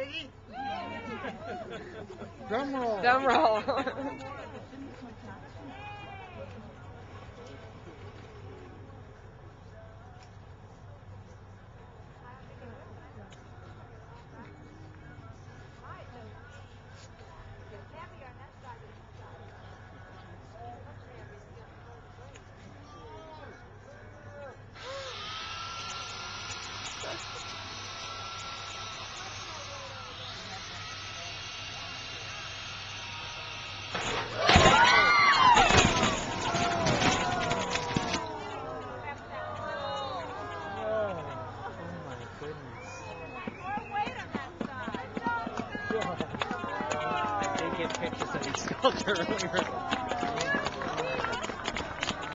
ready? Drum roll. Drum roll. They get pictures of these skulls earlier.